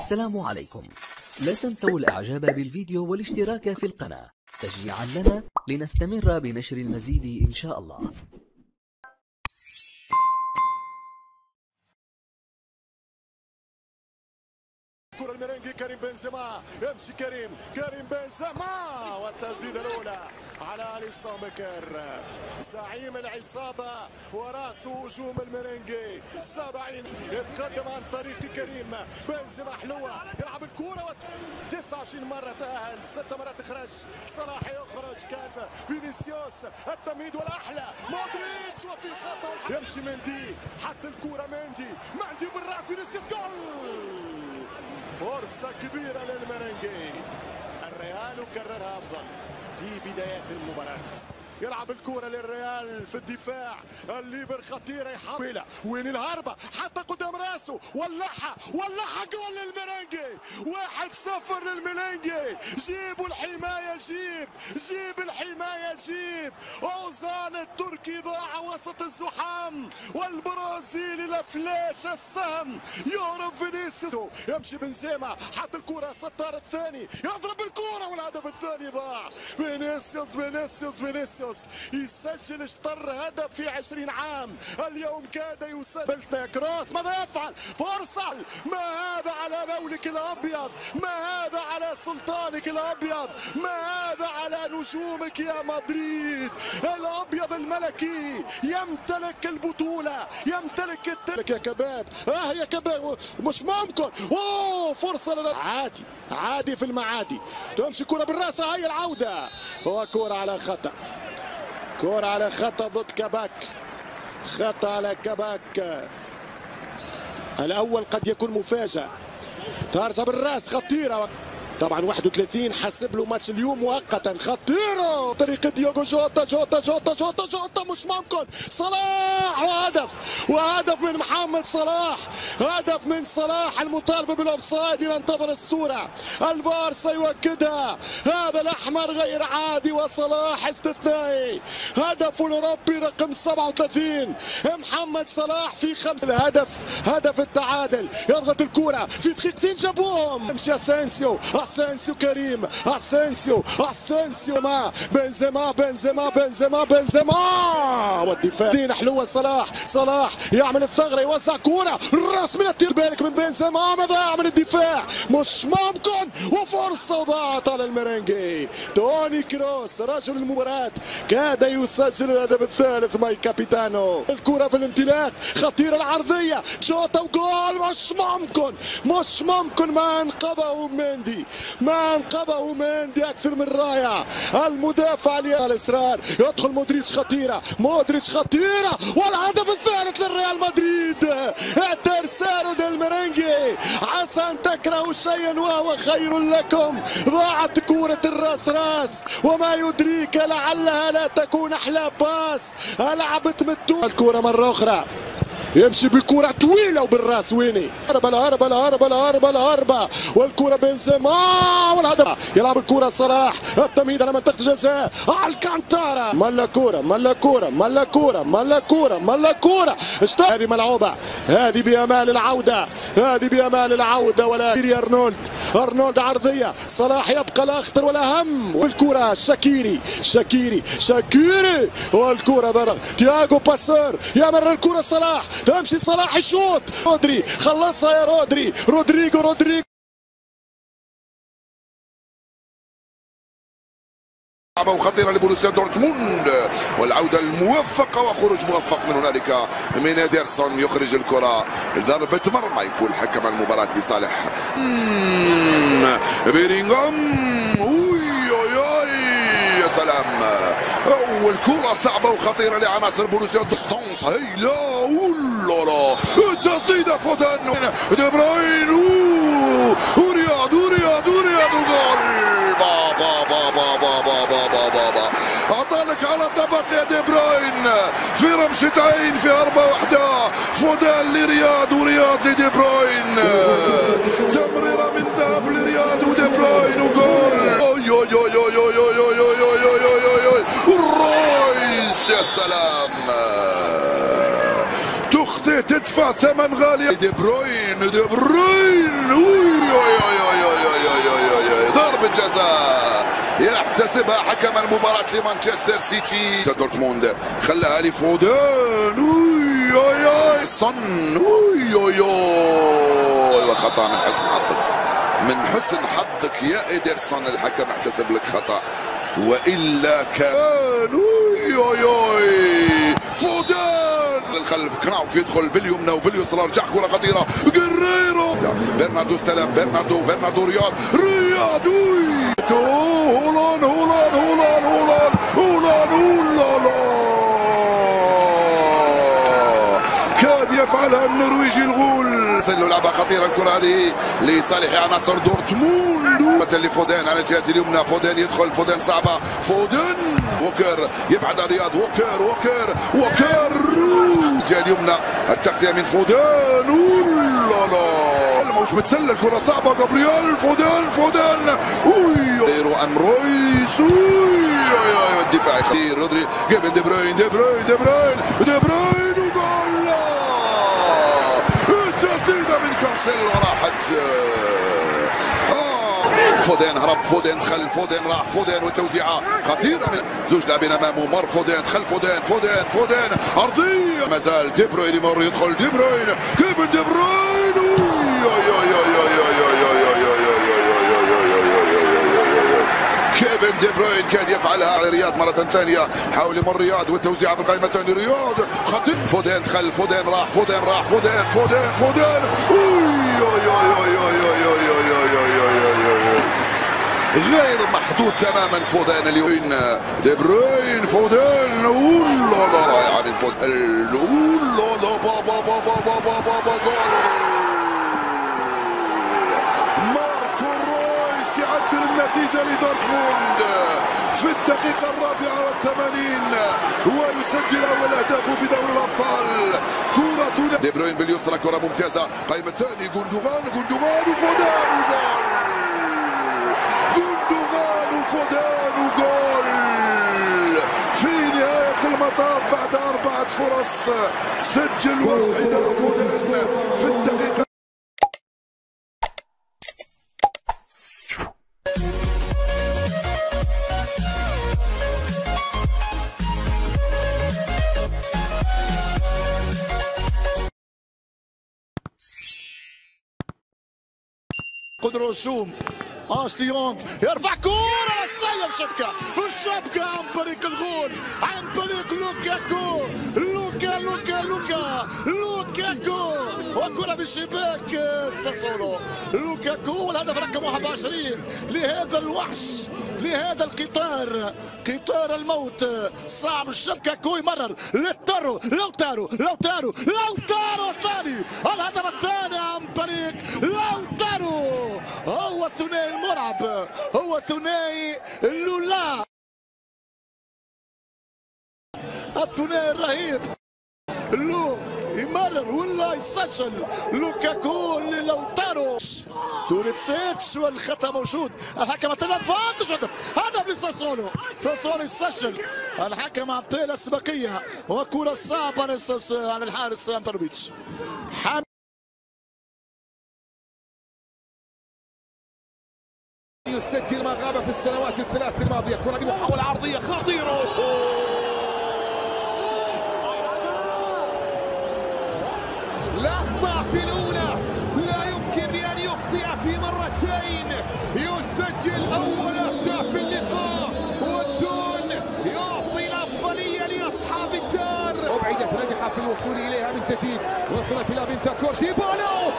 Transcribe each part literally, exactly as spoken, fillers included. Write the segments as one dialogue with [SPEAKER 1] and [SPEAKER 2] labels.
[SPEAKER 1] السلام عليكم. لا تنسوا الاعجاب بالفيديو والاشتراك في القناة تشجيعا لنا لنستمر بنشر المزيد ان شاء الله.
[SPEAKER 2] كرة الميرينجي كريم بنزيما، يمشي كريم كريم بنزيما والتسديدة الأولى على أليسون بكر زعيم العصابة ورأس هجوم الميرينجي. سبعين يتقدم عن طريق كريم بنزيما، حلوة يلعب الكرة تسعة وعشرين مرة تأهل، ست مرات خرج. صلاح يخرج كاس فينيسيوس التمهيد والأحلى مودريتش وفي خطأ. يمشي مندي حتى الكرة مندي مندي بالرأس فينيسيوس جول. فرصة كبيرة للميرينجي. الريال كررها أفضل في بدايات المباراة. يلعب الكرة للريال في الدفاع، الليفر خطيرة يحاول وين الهربة حتى قدام راسه ولعها ولعها جول للميرينجي. واحد صفر للميرينجي. جيبوا الحماية جيب جيب الحماية جيب. أوزان التركي ضاع وسط الزحام والبرازيلي لفلاش السهم يهرب فينيسيوس. يمشي بنزيما حتى الكرة ستار الثاني يضرب الكرة والهدف الثاني ضاع. فينيسيوس فينيسيوس فينيسيوس يسجل اشتر هدف في عشرين عام. اليوم كاد يسجل بلتنا كروس. ماذا يفعل؟ فرصة. ما هذا على لولك الأبيض، ما هذا على سلطانك الأبيض، ما هذا على نجومك يا مدريد. الأبيض الملكي يمتلك البطولة، يمتلك التلك يا كباب. اه يا كباب مش ممكن. اوه فرصة لنا. عادي عادي في المعادي. تمشي كرة بالراس. هاي العودة وكرة على خطأ، كرة على خطأ ضد كباك، خطأ على كباك. الأول قد يكون مفاجأة. ترجع بالراس خطيرة طبعا. واحد وثلاثين حسب له ماتش اليوم مؤقتا. خطيره طريقه ديوغو جوتا جوتا جوتا جوتا جوتا مش ممكن. صلاح وهدف وهدف من محمد صلاح. هدف من صلاح المطالبه بالاوفسايد. ننتظر الصوره. الفار سيؤكدها. هذا الاحمر غير عادي وصلاح استثنائي. هدف الاوروبي رقم سبعة وثلاثين محمد صلاح في خمس. الهدف هدف التعادل. يضغط الكره في دقيقتين جابوهم. يمشي اسينسيو اسينسيو كريم اسينسيو اسينسيو ما بنزيما بنزيما بنزيما بنزيما والدفاع. دين حلوه صلاح. صلاح يعمل الثغره يوزع كوره الراس من التير. بالك من بنزيما. ماذا يعمل الدفاع؟ مش ممكن. وفرصه ضاعت على الميرينجي. توني كروس رجل المباراه كاد يسجل الهدف الثالث. ماي كابيتانو. الكره في الانطلاق خطيره العرضيه جوتا وجول. مش ممكن مش ممكن. ما انقذه مندي ما انقذه مندي اكثر من رائع. المدافع الاصرار. يدخل مودريتش خطيره مودريتش خطيره والهدف الثالث للريال مدريد. الترسانو ديل ميرينجي. عسى ان تكرهوا شيئا وهو خير لكم. ضاعت كوره الراس راس وما يدريك لعلها لا تكون احلى باس. لعبت متو الكوره مره اخرى. يمشي بكرة طويلة وبالراس ويني. هربة الهربة الهربة الهربة الهربة والكرة بنزيما والهدف. يلعب الكرة صلاح التمهيد على منطقة الجزاء. الكانتارا ملا كرة ملا كرة ملا كرة ملا كرة ملا كرة. هذه ملعوبة. هذه بأمال العودة. هذه بأمال العودة. ولا أرنولد أرنولد عرضية. صلاح يبقى الأخطر والأهم. والكرة شاكيري شاكيري شاكيري والكرة ضرب. تياغو باسور يمرر الكرة صلاح. تمشي صلاح الشوط. رودري خلصها يا رودري. رودريجو رودريجو
[SPEAKER 3] وخطيرة لبروسيا دورتموند والعودة الموفقة وخروج موفق من هنالك من إيدرسون. يخرج الكرة ضربة مرمى. يقول حكم المباراة لصالح بيرينغهام. اوي اوي اوي يا سلام. اول كرة صعبة وخطيرة لعناصر بروسيا دورتموند. هيلا اولا التسديدة فودان دي بروين. ورياض ورياض ورياض الجول. بابا بابا بابا بابا بابا اعطالك على طبق يا دي بروين في رمشة عين في هربة واحدة. فودان لرياض ورياض لدي بروين. تمريرة من ذهب لرياض ودي بروين وجول. اوي اوي اوي اوي اوي اوي اوي اوي اوي اوي اوي الرويس يا سلام. تخطئ تدفع ثمن غالي. دي بروين دي بروين. اوي ممتازة يحتسبها حكم المباراة لمانشستر سيتي. دورتموند خلاها لفودان، اوي اوي اوي صن، اوي اوي اوي خطأ من حسن حظك، من حسن حظك يا إيدرسون. الحكم احتسب لك خطأ وإلا كان اوي اوي اوي فودان للخلف. كناوف يدخل باليمنى وباليسرى، رجع كرة خطيرة جريرو، برناردو استلم، برناردو برناردو رياض رياض اوي هولان هولان هولان هولان هولان هولان كاد يفعلها النرويجي الغول. سلوا لعبة خطيرة الكرة هذه لصالح عناصر دورتموند لفودان على الجهة اليمنى. فودان يدخل، فودان صعبة، فودان ووكر يبعد رياض، ووكر ووكر ووكر الجهة اليمنى، التغطية من فودان اولالا مش متسلل، الكرة صعبة، جابرييل فودان فودان اوي ام رويس اوي الدفاع خطير، رودري جيفن دي بروين دي بروين دي بروين دي بروين وجول. التسديدة من كانسيلو راحت. فودان هرب، فودان دخل، فودان راح، فودان والتوزيعة خطيرة من زوج لاعبين امامه، مر فودان دخل، فودان فودان فودان ارضية، مازال دي بروين يمر، يدخل دي بروين، كيفن دي بروين كيفن دي بروين كاد يفعلها على رياض مرة ثانية، حاول يمر رياض والتوزيعة في القائمة الثانية، رياض خطير، فودان دخل، فودان راح، فودان راح، فودان فودان فودان غير محدود تماما. فودان اليوم دي بروين فودان اولا رائعة من فودان اولا بابا بابا بابا بابا جول. ماركو رويس يعدل النتيجة لدورتموند في الدقيقة الرابعة والثمانين ويسجل أول أهدافه في دوري الأبطال. كرة ثنائية دي بروين باليسرى، كرة ممتازة، قائمة الثاني جوندوغان جوندوغان وفودان وجول، جوندوغان وفودان وجول في نهاية المطاف بعد أربعة فرص. سجل واحدة فودان في الدقيقة.
[SPEAKER 2] قدروا الشوم، اشلي يونغ يرفع كورة للسيف، شبكة في الشبكة عن طريق الغول، عن طريق لوكاكو، لوكا لوكا لوكا لوكاكو، وكرة بالشباك ساسولو، لوكاكو والهدف رقم واحد وعشرين لهذا الوحش، لهذا القطار، قطار الموت، صعب الشبكة. كو يمرر للتارو، لو تارو لو تارو لو تارو الثاني، الهدف الثاني عن طريق لو تارو. هو الثنائي المرعب، هو ثنائي لولا، الثنائي الرهيب، لو يمرر ولا يسجل لوكاكو لوتارو. توريتسيتش والخطا موجود، الحكم تنفذ هدف، هدف لساسولو، ساسولو يسجل، الحكم اعطيه الاسبقيه وكره صعبه على الحارس امبروفيتش.
[SPEAKER 4] يسجل ما غاب في السنوات الثلاث الماضية. كرة بمحاولة عرضية خطيرة، لا أخطأ في الأولى، لا يمكن بأن يخطئ في مرتين. يسجل أول أهداف في اللقاء والدون يعطي الأفضلية لأصحاب الدار. وبعيدة نجح في الوصول إليها من جديد، وصلت إلى بنتاكور، ديبالا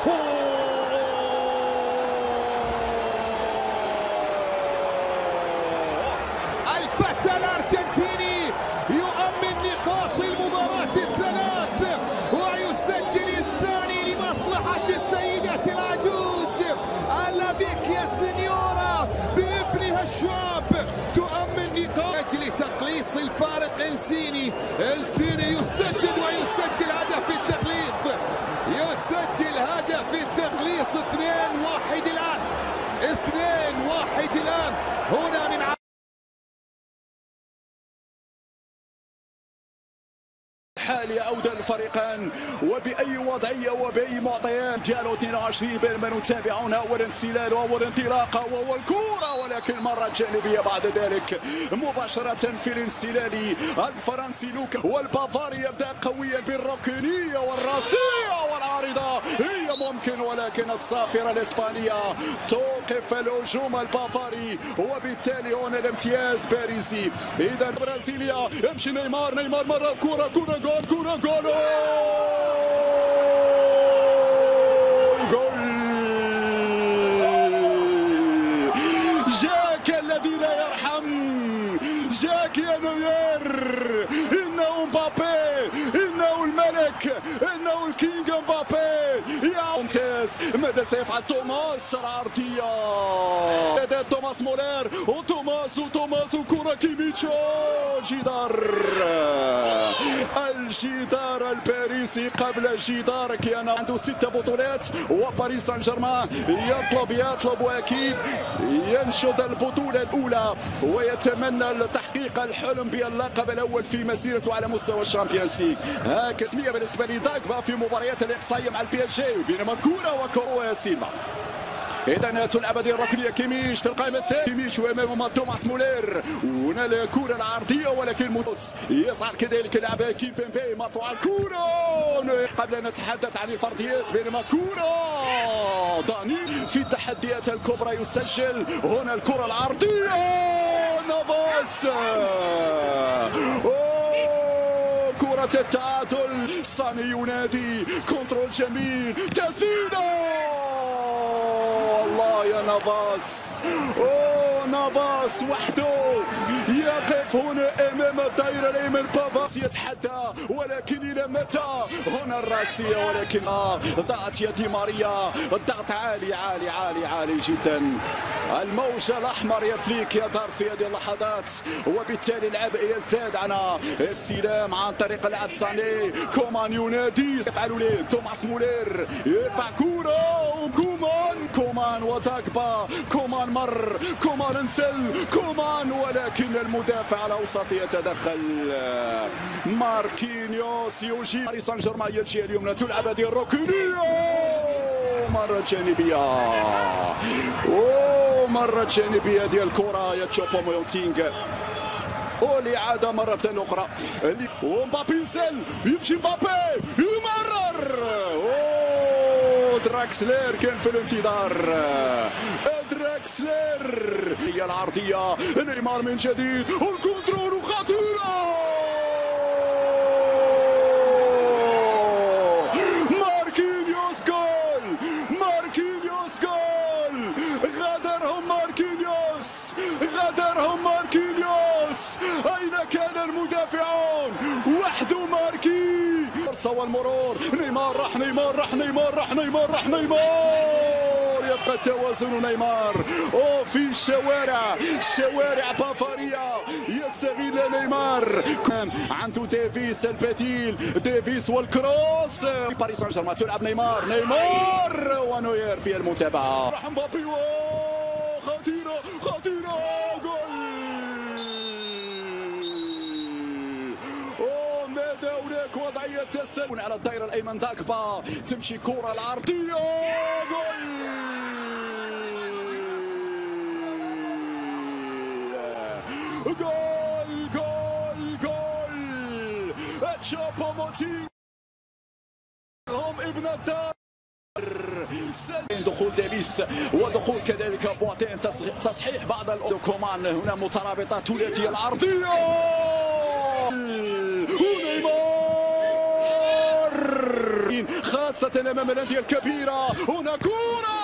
[SPEAKER 4] الفتى الأرجنتيني يؤمن نقاط المباراة الثلاث ويسجل الثاني لمصلحة السيدة العجوز الافيك يا سينيورا بابنها الشاب، تؤمن نقاط لتقليص الفارق. انسيني انسيني يسدد ويسجل هدف التقليص، يسجل هدف التقليص. اثنين واحد الآن، اثنين واحد الآن هنا من
[SPEAKER 5] التالية أودى الفريقان وبأي وضعية وبأي معطيات. ديالو اثنين وعشرين بينما نتابعون أول انسلال وأول انطلاقة وأول كرة، ولكن مرة جانبية بعد ذلك مباشرة في الانسلال. الفرنسي لوكا والبافاري يبدأ قويا بالركنية والراسية والعارضة هي ممكن، ولكن الصافرة الإسبانية توقف الهجوم البافاري، وبالتالي هنا الامتياز باريسي. إذا برازيليا يمشي نيمار، نيمار مرة كرة كرة جول كرة جول جول. جاك الذي لا يرحم، جاك يا نوير، إنه مبابي، إنه الملك، إنه الكينج مبابي. يا ممتاز، ماذا سيفعل توماس؟ العرضية لدى توماس مولير، وتوماس وتوماس وكرة كيميتشو، جدار الجدار الباريسي قبل جدار كيانا. عنده ستة بطولات وباريس سان جيرمان يطلب يطلب واكيد ينشد البطولة الأولى ويتمنى تحقيق الحلم باللقب الأول في مسيرته على مستوى الشامبيونز ليج. هكذا اسمية بالنسبة لداغبا في مباريات الإقصائية مع البي اس جي، بينما كورة وكورة سيلفا. إذا تلعب هذه الركنية كيميش في القائمة الثانية، كيميش وأمامه توماس مولير، وهنا الكرة العرضية ولكن موس يصعد كذلك لاعب كيمبيمبي مرفوعة الكرة. قبل أن نتحدث عن الفرديات، بينما كرة داني في التحديات الكبرى يسجل. هنا الكرة العرضية نافاس، كرة التعادل. ساني ينادي كنترول جميل، تسديدة الله يا نافاس. اوه نافاس وحده يقف هنا امام الدائره الايمن. بافاس يتحدى ولكن الى متى؟ هنا الراسيه ولكن ضاعت يا دي ماريا. الضغط عالي عالي عالي عالي جدا. الموج الاحمر يفليك يظهر في هذه اللحظات، وبالتالي اللعب يزداد عن السلام عن طريق لعب ساني. كومان ينادي، يفعل ليه توماس مولير، يرفع كوره وكومان كومان وداغبا. كومان مر، كومان انسل، كومان ولكن المدافع الاوسط يتدخل. ماركينيوس يجيب باريس سان جيرمان الجهه اليمنى، تلعب هذه الركنيه مرة جانبية. اوه مرة جانبية ديال الكرة يا تشوبو موتينغ، والإعادة مرة أخرى. ومبابي ينزل، يمشي مبابي يمرر. اوه دراكسلير كان في الانتظار. دراكسلير هي العرضية، نيمار من جديد والكنترول خطيرة. ماركينيوس جول، ماركينيوس جول. غادرهم ماركينيوس، غادرهم ماركينيوس. أين كان المدافعون؟ وحده ماركي. فرصة والمرور، نيمار راح، نيمار راح، نيمار راح، نيمار راح، نيمار يفقد توازن نيمار. أو في الشوارع، شوارع بافارية يستغل نيمار. عنده ديفيس البديل، ديفيس والكروس. باريس سان جيرمان تلعب نيمار، نيمار ونوير في المتابعة. راح مبابي خطيرة خطيرة جول. أوه ماذا هناك وضعية تسلل على الدائرة الأيمن. داغبا تمشي كرة العرضية جول. جول جول جول. تشوبو موتينغ هم ابن الدار. دخول ديفيس ودخول كذلك بواتين، تصحيح بعض الكومان. هنا مترابطة ثلاثية العرضية ونيمار خاصة أمام الأندية الكبيرة. هنا كرة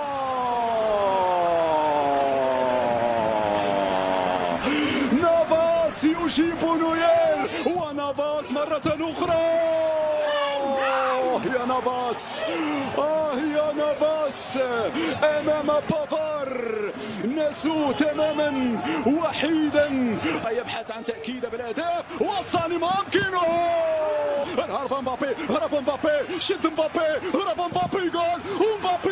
[SPEAKER 5] نافاس يجيب نوير، ونافاس مرة أخرى. يا نافاس، آه يا نافاس أمام بافار، نسوا تماما وحيدا. يبحث عن تأكيد بالأهداف، وصل ممكن. هرب مبابي، هرب مبابي، شد مبابي، هرب مبابي، جول مبابي.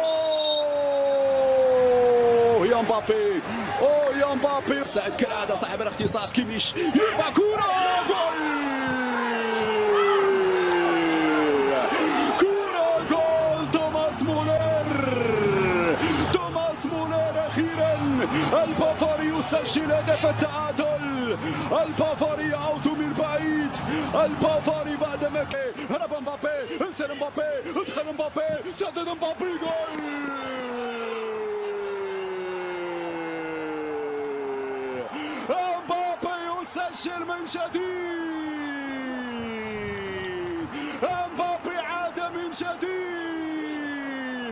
[SPEAKER 5] أوه يا مبابي، أوه يا مبابي. سعد كالعادة صاحب الاختصاص كيميش يرفع كرة جول. البافاري يسجل هدف التعادل. البافاري يعود من بعيد. البافاري بعدما هرب مبابي، انسان مبابي، ادخل مبابي، سدد مبابي، جول. مبابي يسجل من جديد. مبابي عاد من جديد.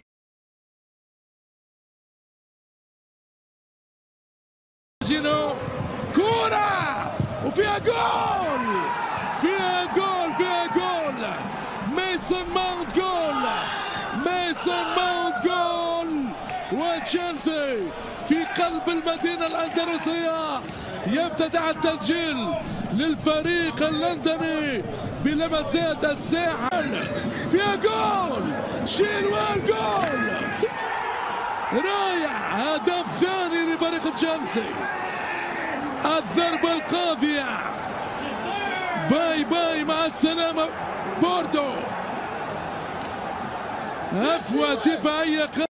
[SPEAKER 6] جينو كورة وفيها جول، فيها جول، فيها جول. ميسون ماونت جول، ميسون ماونت جول. وتشيلسي في قلب المدينة الأندلسية يفتتح التسجيل للفريق اللندني بلمسات الساحل. فيها جول، شيلويل جول، رائع. هدف ثاني لفريق تشيلسي. الضربة القاضية. باي باي مع السلامة بوردو. هفوة دفاعية